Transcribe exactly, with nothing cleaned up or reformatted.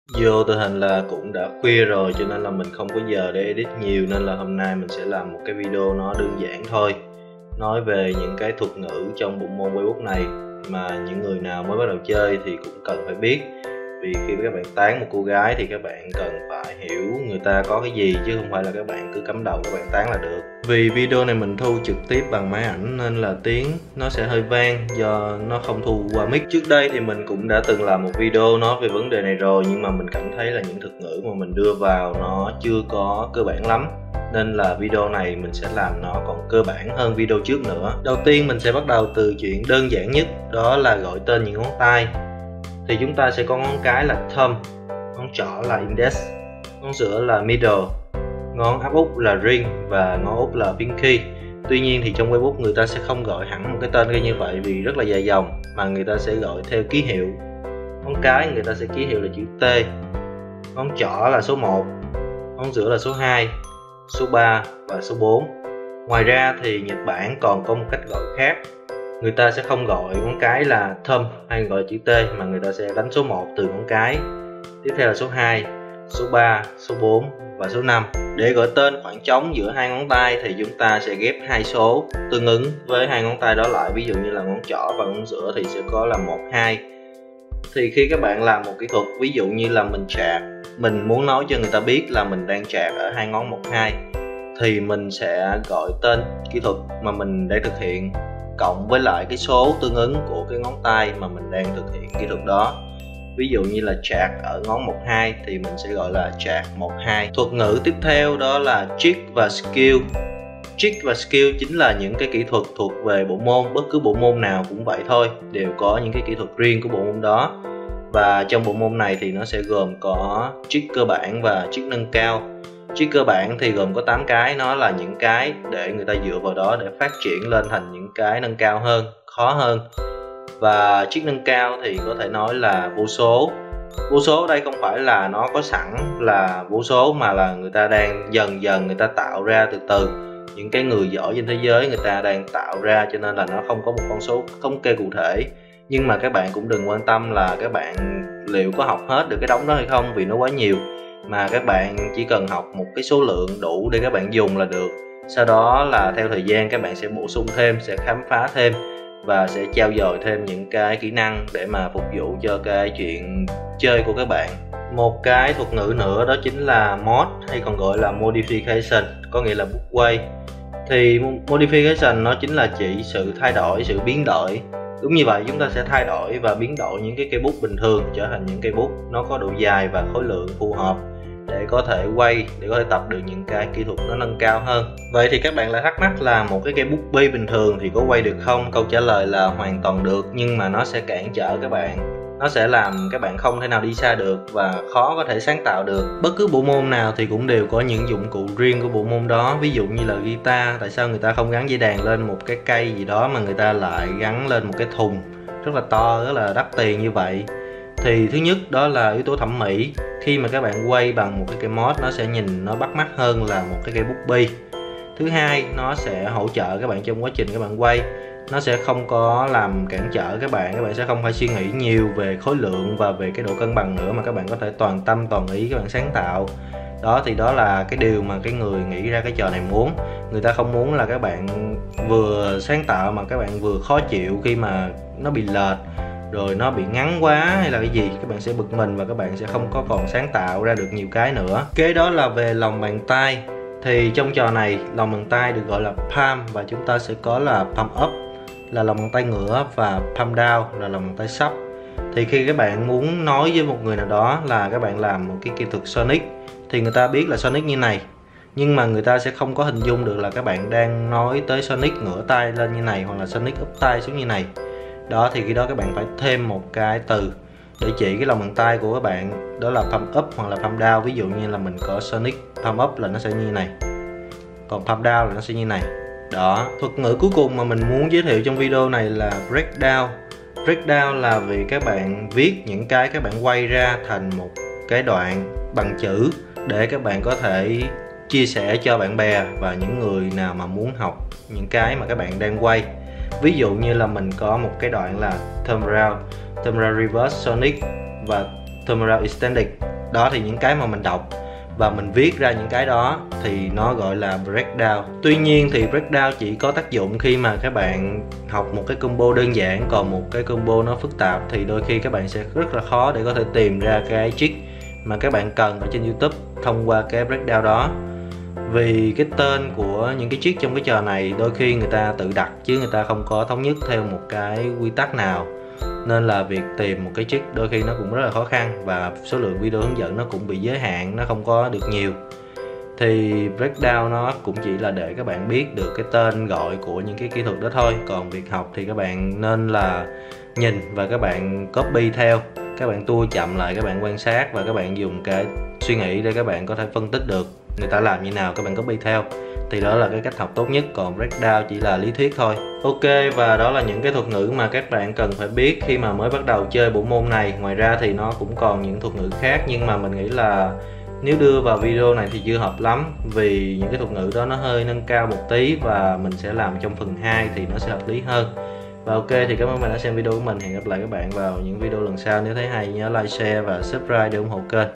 Vô tình hình là cũng đã khuya rồi cho nên là mình không có giờ để edit nhiều, nên là hôm nay mình sẽ làm một cái video nó đơn giản thôi, nói về những cái thuật ngữ trong bộ môn Weibo này mà những người nào mới bắt đầu chơi thì cũng cần phải biết. Vì khi các bạn tán một cô gái thì các bạn cần phải hiểu người ta có cái gì, chứ không phải là các bạn cứ cắm đầu các bạn tán là được. Vì video này mình thu trực tiếp bằng máy ảnh nên là tiếng nó sẽ hơi vang do nó không thu qua mic. Trước đây thì mình cũng đã từng làm một video nói về vấn đề này rồi, nhưng mà mình cảm thấy là những thuật ngữ mà mình đưa vào nó chưa có cơ bản lắm, nên là video này mình sẽ làm nó còn cơ bản hơn video trước nữa. Đầu tiên mình sẽ bắt đầu từ chuyện đơn giản nhất, đó là gọi tên những ngón tay. Thì chúng ta sẽ có ngón cái là thumb, ngón trỏ là index, ngón giữa là middle, ngón áp út là ring và ngón út là pinky. Tuy nhiên thì trong Weibo người ta sẽ không gọi hẳn một cái tên như vậy vì rất là dài dòng, mà người ta sẽ gọi theo ký hiệu. Ngón cái người ta sẽ ký hiệu là chữ T, ngón trỏ là số một, ngón giữa là số hai, số ba và số bốn. Ngoài ra thì Nhật Bản còn có một cách gọi khác. Người ta sẽ không gọi ngón cái là thumb hay gọi chữ T, mà người ta sẽ đánh số một từ ngón cái, tiếp theo là số hai, số ba, số bốn và số năm. Để gọi tên khoảng trống giữa hai ngón tay thì chúng ta sẽ ghép hai số tương ứng với hai ngón tay đó lại. Ví dụ như là ngón trỏ và ngón giữa thì sẽ có là một, hai. Thì khi các bạn làm một kỹ thuật, ví dụ như là mình chạc, mình muốn nói cho người ta biết là mình đang chạc ở hai ngón một, hai, thì mình sẽ gọi tên kỹ thuật mà mình đang thực hiện cộng với lại cái số tương ứng của cái ngón tay mà mình đang thực hiện kỹ thuật đó. Ví dụ như là chạc ở ngón một, hai thì mình sẽ gọi là chạc một, hai. Thuật ngữ tiếp theo đó là trick và skill. Trick và skill chính là những cái kỹ thuật thuộc về bộ môn, bất cứ bộ môn nào cũng vậy thôi, đều có những cái kỹ thuật riêng của bộ môn đó. Và trong bộ môn này thì nó sẽ gồm có trick cơ bản và trick nâng cao. Trick cơ bản thì gồm có tám cái, nó là những cái để người ta dựa vào đó để phát triển lên thành những cái nâng cao hơn, khó hơn. Và trick nâng cao thì có thể nói là vô số. Vô số ở đây không phải là nó có sẵn là vô số, mà là người ta đang dần dần người ta tạo ra từ từ. Những cái người giỏi trên thế giới người ta đang tạo ra, cho nên là nó không có một con số thống kê cụ thể. Nhưng mà các bạn cũng đừng quan tâm là các bạn liệu có học hết được cái đống đó hay không, vì nó quá nhiều. Mà các bạn chỉ cần học một cái số lượng đủ để các bạn dùng là được. Sau đó là theo thời gian các bạn sẽ bổ sung thêm, sẽ khám phá thêm và sẽ trau dồi thêm những cái kỹ năng để mà phục vụ cho cái chuyện chơi của các bạn. Một cái thuật ngữ nữa đó chính là mod, hay còn gọi là modification, có nghĩa là bút quay. Thì modification nó chính là chỉ sự thay đổi, sự biến đổi. Đúng như vậy, chúng ta sẽ thay đổi và biến đổi những cái cây bút bình thường trở thành những cây bút nó có độ dài và khối lượng phù hợp để có thể quay, để có thể tập được những cái kỹ thuật nó nâng cao hơn. Vậy thì các bạn lại thắc mắc là một cái cây bút bi bình thường thì có quay được không? Câu trả lời là hoàn toàn được, nhưng mà nó sẽ cản trở các bạn. Nó sẽ làm các bạn không thể nào đi xa được và khó có thể sáng tạo được. Bất cứ bộ môn nào thì cũng đều có những dụng cụ riêng của bộ môn đó. Ví dụ như là guitar, tại sao người ta không gắn dây đàn lên một cái cây gì đó mà người ta lại gắn lên một cái thùng rất là to, rất là đắt tiền như vậy? Thì thứ nhất đó là yếu tố thẩm mỹ. Khi mà các bạn quay bằng một cái cây mod, nó sẽ nhìn nó bắt mắt hơn là một cái cây bút bi. Thứ hai, nó sẽ hỗ trợ các bạn trong quá trình các bạn quay. Nó sẽ không có làm cản trở các bạn, các bạn sẽ không phải suy nghĩ nhiều về khối lượng và về cái độ cân bằng nữa, mà các bạn có thể toàn tâm toàn ý các bạn sáng tạo. Đó thì đó là cái điều mà cái người nghĩ ra cái trò này muốn. Người ta không muốn là các bạn vừa sáng tạo mà các bạn vừa khó chịu khi mà nó bị lệch, rồi nó bị ngắn quá hay là cái gì, các bạn sẽ bực mình và các bạn sẽ không có còn sáng tạo ra được nhiều cái nữa. Kế đó là về lòng bàn tay. Thì trong trò này lòng bàn tay được gọi là palm, và chúng ta sẽ có là palm up là lòng bàn tay ngửa và palm down là lòng bàn tay sấp. Thì khi các bạn muốn nói với một người nào đó là các bạn làm một cái kỹ thuật Sonic thì người ta biết là Sonic như này, nhưng mà người ta sẽ không có hình dung được là các bạn đang nói tới Sonic ngửa tay lên như này hoặc là Sonic úp tay xuống như này. Đó thì khi đó các bạn phải thêm một cái từ để chỉ cái lòng bàn tay của các bạn, đó là palm up hoặc là palm down. Ví dụ như là mình có Sonic palm up là nó sẽ như này, còn palm down là nó sẽ như này. Đó, thuật ngữ cuối cùng mà mình muốn giới thiệu trong video này là breakdown. Breakdown là vì các bạn viết những cái các bạn quay ra thành một cái đoạn bằng chữ để các bạn có thể chia sẻ cho bạn bè và những người nào mà muốn học những cái mà các bạn đang quay. Ví dụ như là mình có một cái đoạn là turn around, turn around reverse sonic và turn around extended. Đó thì những cái mà mình đọc và mình viết ra những cái đó thì nó gọi là breakdown. Tuy nhiên thì breakdown chỉ có tác dụng khi mà các bạn học một cái combo đơn giản, còn một cái combo nó phức tạp thì đôi khi các bạn sẽ rất là khó để có thể tìm ra cái trick mà các bạn cần ở trên YouTube thông qua cái breakdown đó. Vì cái tên của những cái trick trong cái trò này đôi khi người ta tự đặt chứ người ta không có thống nhất theo một cái quy tắc nào, nên là việc tìm một cái trick đôi khi nó cũng rất là khó khăn và số lượng video hướng dẫn nó cũng bị giới hạn, nó không có được nhiều. Thì breakdown nó cũng chỉ là để các bạn biết được cái tên gọi của những cái kỹ thuật đó thôi. Còn việc học thì các bạn nên là nhìn và các bạn copy theo, các bạn tua chậm lại, các bạn quan sát và các bạn dùng cái suy nghĩ để các bạn có thể phân tích được người ta làm như nào, các bạn copy theo. Thì đó là cái cách học tốt nhất, còn breakdown chỉ là lý thuyết thôi. Ok, và đó là những cái thuật ngữ mà các bạn cần phải biết khi mà mới bắt đầu chơi bộ môn này. Ngoài ra thì nó cũng còn những thuật ngữ khác, nhưng mà mình nghĩ là nếu đưa vào video này thì chưa hợp lắm, vì những cái thuật ngữ đó nó hơi nâng cao một tí và mình sẽ làm trong phần hai thì nó sẽ hợp lý hơn. Và ok, thì cảm ơn các bạn đã xem video của mình. Hẹn gặp lại các bạn vào những video lần sau. Nếu thấy hay nhớ like, share và subscribe để ủng hộ kênh.